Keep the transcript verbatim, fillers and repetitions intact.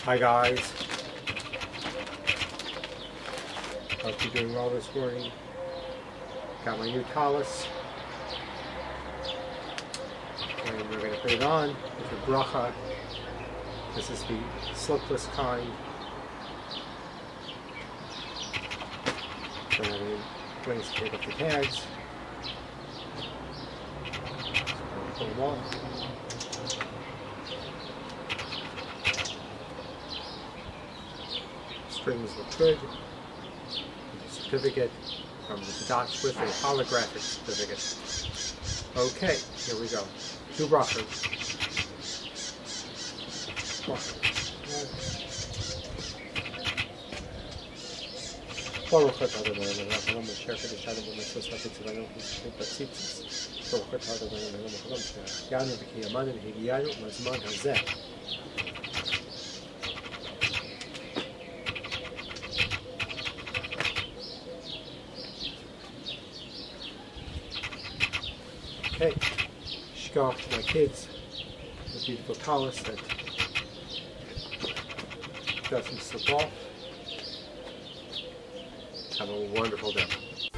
Hi guys, hope you're doing well this morning. Got my new Tallis, and we're going to put it on with a bracha. This is the slipless kind. So I'm going to place take up the tags. So I'm going to put them on. Strings look good. The certificate comes with the dots with a holographic certificate. Okay, here we go. Two brachas. Baruch atah Adonai melech haolam asher qadeshanu b'mitzvos ha'tzivanu b'tzitzis. Baruch atah Adonai melech haolam asher hahyanu v'kiyamanu v'higiyanu b'zman hazeh. Okay, shkoch to my kids, the beautiful Tallis that doesn't slip off. Have a wonderful day.